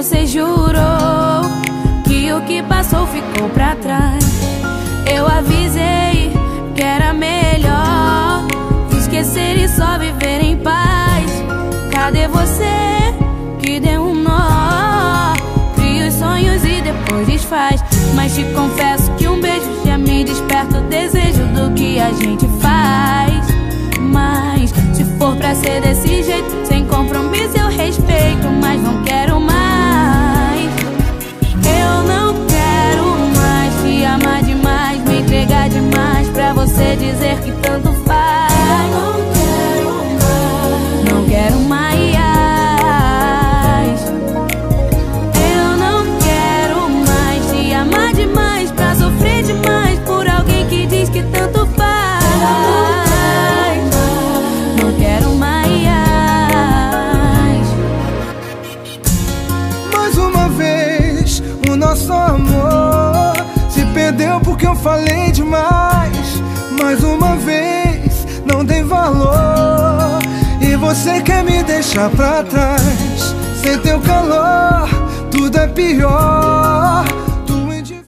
você jurou que o que passou ficou pra trás. Eu avisei que era melhor esquecer e só viver em paz. Cadê você que deu um nó? Cria os sonhos e depois desfaz. Mas te confesso que um beijo já me desperta o desejo do que a gente faz. Mas se for pra ser desse jeito, sem compromisso eu respeito, mas não quero mais. Eu não quero mais te amar demais, me entregar demais pra você dizer que tanto faz. Eu não quero mais. Eu não quero mais te amar demais pra sofrer demais por alguém que diz que tanto faz. Não quero mais. Mais uma vez o nosso amor se perdeu porque eu falei demais. Mais uma vez não tem valor e você quer me deixar pra trás. Sem teu calor tudo é pior.